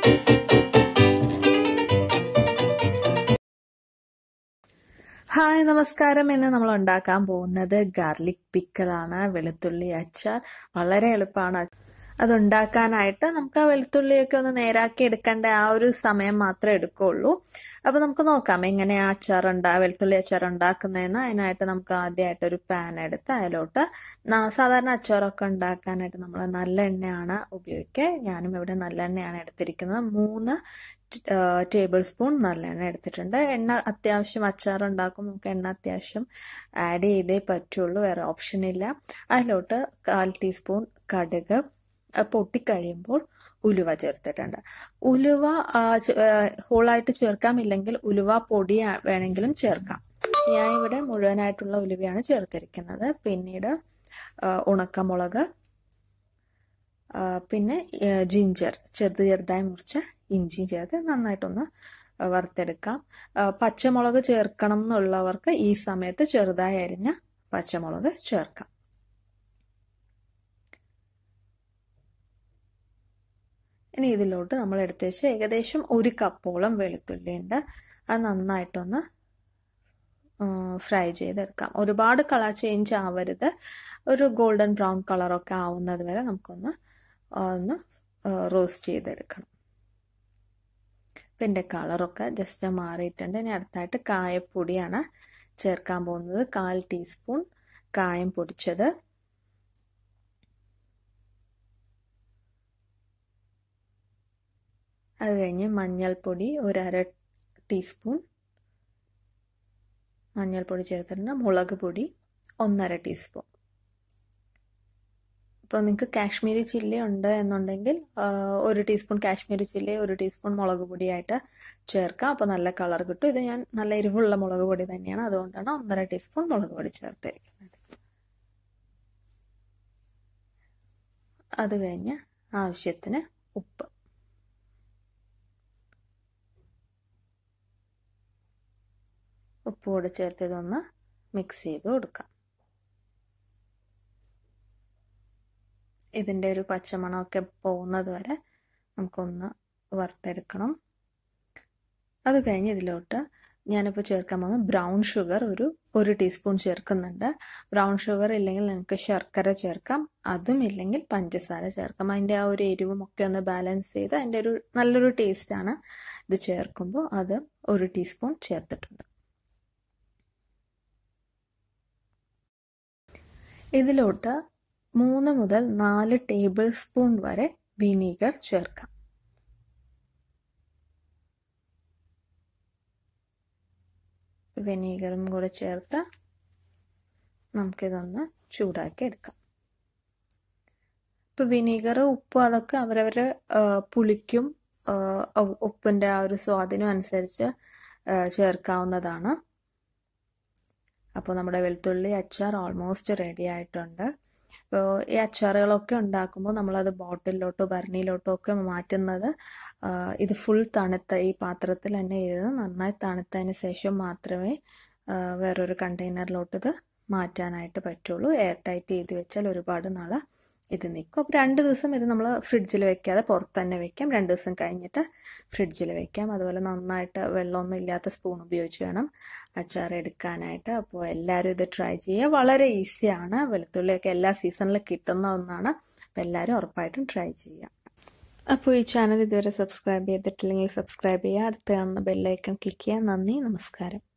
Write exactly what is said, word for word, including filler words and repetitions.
Hi നമസ്കാരം. ഇന്ന് നമ്മൾ ഉണ്ടാക്കാൻ പോകുന്നത് ഗാർലിക് പിക്കിളാണ്, വെളുത്തുള്ളി അച്ചാർ. വളരെ എളുപ്പമാണ് അതുണ്ടാക്കാനായിട്ട്. നമുക്ക് ആ വെളുത്തുള്ളിയൊക്കെ ഒന്ന് നേരാക്കി എടുക്കേണ്ട ആ ഒരു സമയം മാത്രമേ എടുക്കുള്ളൂ. അപ്പൊ നമുക്ക് നോക്കാം എങ്ങനെയാ അച്ചാർ ഉണ്ടാ വെളുത്തുള്ളി അച്ചാർ ഉണ്ടാക്കുന്നതെന്ന്. അതിനായിട്ട് നമുക്ക് ആദ്യമായിട്ട് ഒരു പാൻ എടുത്ത് അതിലോട്ട് സാധാരണ അച്ചാറൊക്കെ ഉണ്ടാക്കാനായിട്ട് നമ്മൾ നല്ലെണ്ണയാണ് ഉപയോഗിക്കുക. ഞാനും ഇവിടെ നല്ലെണ്ണയാണ് എടുത്തിരിക്കുന്നത്. മൂന്ന് ടേബിൾ സ്പൂൺ നല്ലെണ്ണ എടുത്തിട്ടുണ്ട്. എണ്ണ അത്യാവശ്യം അച്ചാർ ഉണ്ടാക്കും നമുക്ക് എണ്ണ അത്യാവശ്യം ആഡ് ചെയ്തേ പറ്റുള്ളൂ, വേറെ ഓപ്ഷൻ ഇല്ല. അതിലോട്ട് കാൽ ടീസ്പൂൺ കടുക്, പൊട്ടിക്കഴിയുമ്പോൾ ഉലുവ ചേർത്തിട്ടുണ്ട്. ഉലുവ ഹോളായിട്ട് ചേർക്കാം, ഇല്ലെങ്കിൽ ഉലുവ പൊടി വേണമെങ്കിലും ചേർക്കാം. ഞാൻ ഇവിടെ മുഴുവനായിട്ടുള്ള ഉലുവയാണ് ചേർത്തിരിക്കുന്നത്. പിന്നീട് ഉണക്കമുളക്, പിന്നെ ജിഞ്ചർ ചെറുത് ചെറുതായി മുറിച്ച ഇഞ്ചി ചേർത്ത് നന്നായിട്ടൊന്ന് വറുത്തെടുക്കാം. പച്ചമുളക് ചേർക്കണം എന്നുള്ളവർക്ക് ഈ സമയത്ത് ചെറുതായി അരിഞ്ഞ പച്ചമുളക് ചേർക്കാം. ഇനി ഇതിലോട്ട് നമ്മൾ എടുത്ത് വെച്ച് ഏകദേശം ഒരു കപ്പോളം വെളുത്തുള്ളി ഉണ്ട്. അത് നന്നായിട്ടൊന്ന് ഫ്രൈ ചെയ്തെടുക്കാം. ഒരുപാട് കളർ ചേഞ്ച് ആവരുത്, ഒരു ഗോൾഡൻ ബ്രൗൺ കളറൊക്കെ ആവുന്നത് വരെ നമുക്കൊന്ന് ഒന്ന് റോസ്റ്റ് ചെയ്തെടുക്കണം. ഇതിൻ്റെ കളറൊക്കെ ജസ്റ്റ് മാറിയിട്ടുണ്ട്. ഇനി അടുത്തായിട്ട് കായപ്പൊടിയാണ് ചേർക്കാൻ പോകുന്നത്. കാൽ ടീസ്പൂൺ കായം പൊടിച്ചത്, അത് കഴിഞ്ഞ് മഞ്ഞൾപ്പൊടി ഒരു അര ടീസ്പൂൺ മഞ്ഞൾപ്പൊടി ചേർത്തിട്ടുണ്ട്. മുളക് പൊടി ഒന്നര ടീസ്പൂൺ. ഇപ്പോൾ നിങ്ങൾക്ക് കാശ്മീരി ചില്ലി ഉണ്ട് എന്നുണ്ടെങ്കിൽ ഒരു ടീസ്പൂൺ കാശ്മീരി ചില്ലി ഒരു ടീസ്പൂൺ മുളക് പൊടിയായിട്ട് ചേർക്കാം. അപ്പോൾ നല്ല കളർ കിട്ടും. ഇത് ഞാൻ നല്ല എരിവുള്ള മുളക് പൊടി തന്നെയാണ്, അതുകൊണ്ടാണ് ഒന്നര ടീസ്പൂൺ മുളക് പൊടി ചേർത്തിരിക്കുന്നത്. അത് കഴിഞ്ഞ് ആവശ്യത്തിന് ഉപ്പ്, ഉപ്പ് കൂടെ ചേർത്ത് ഇതൊന്ന് മിക്സ് ചെയ്ത് കൊടുക്കാം. ഇതിൻ്റെ ഒരു പച്ചമണമൊക്കെ പോകുന്നത് വരെ നമുക്കൊന്ന് വറുത്തെടുക്കണം. അത് കഴിഞ്ഞ് ഇതിലോട്ട് ഞാനിപ്പോൾ ചേർക്കാൻ പോകുന്നത് ബ്രൗൺ ഷുഗർ ഒരു ഒരു ടീസ്പൂൺ ചേർക്കുന്നുണ്ട്. ബ്രൗൺ ഷുഗർ ഇല്ലെങ്കിൽ നിങ്ങൾക്ക് ശർക്കര ചേർക്കാം, അതും ഇല്ലെങ്കിൽ പഞ്ചസാര ചേർക്കാം. അതിൻ്റെ ആ ഒരു എരിവും ഒക്കെ ഒന്ന് ബാലൻസ് ചെയ്ത് അതിൻ്റെ ഒരു നല്ലൊരു ടേസ്റ്റാണ് ഇത് ചേർക്കുമ്പോൾ. അത് ഒരു ടീസ്പൂൺ ചേർത്തിട്ടുണ്ട്. ഇതിലോട്ട് മൂന്ന് മുതൽ നാല് ടേബിൾ സ്പൂൺ വരെ വിനീഗർ ചേർക്കാം. വിനീഗറും കൂടെ ചേർത്ത് നമുക്കിതൊന്ന് ചൂടാക്കി എടുക്കാം. ഇപ്പം വിനീഗർ ഉപ്പ് അതൊക്കെ അവരവരുടെ പുളിക്കും ഉപ്പിൻ്റെ ആ ഒരു സ്വാദിനും അനുസരിച്ച് ചേർക്കാവുന്നതാണ്. അപ്പോൾ നമ്മുടെ വെളുത്തുള്ളി അച്ചാർ ഓൾമോസ്റ്റ് റെഡി ആയിട്ടുണ്ട്. അപ്പോൾ ഈ അച്ചാറുകളൊക്കെ ഉണ്ടാക്കുമ്പോൾ നമ്മളത് ബോട്ടിലോട്ടോ ഭരണിയിലോട്ടോ ഒക്കെ മാറ്റുന്നത് ഇത് ഫുൾ തണുത്ത ഈ പാത്രത്തിൽ തന്നെ ഇരുന്ന് നന്നായി തണുത്തതിന് ശേഷം മാത്രമേ വേറൊരു കണ്ടെയ്നറിലോട്ട് ഇത് മാറ്റാനായിട്ട് പറ്റുള്ളൂ. എയർ ടൈറ്റ് ചെയ്ത് വെച്ചാൽ ഒരുപാട് നാൾ ഇത് നിൽക്കും. അപ്പോൾ രണ്ട് ദിവസം ഇത് നമ്മൾ ഫ്രിഡ്ജിൽ വെക്കാതെ പുറത്ത് തന്നെ വെക്കാം. രണ്ട് ദിവസം കഴിഞ്ഞിട്ട് ഫ്രിഡ്ജിൽ വെക്കാം. അതുപോലെ നന്നായിട്ട് വെള്ളമൊന്നും ഇല്ലാത്ത സ്പൂൺ ഉപയോഗിച്ച് വേണം അച്ചാർ എടുക്കാനായിട്ട്. അപ്പോൾ എല്ലാവരും ഇത് ട്രൈ ചെയ്യുക. വളരെ ഈസിയാണ്. വെളുത്തുള്ളിയൊക്കെ എല്ലാ സീസണിലും കിട്ടുന്ന ഒന്നാണ്. അപ്പോൾ എല്ലാവരും ഉറപ്പായിട്ടും ട്രൈ ചെയ്യുക. അപ്പോൾ ഈ ചാനൽ ഇതുവരെ സബ്സ്ക്രൈബ് ചെയ്തിട്ടില്ലെങ്കിൽ സബ്സ്ക്രൈബ് ചെയ്യുക. അടുത്ത് കാണുന്ന ബെല്ലൈക്കൺ ക്ലിക്ക് ചെയ്യുക. നന്ദി, നമസ്കാരം.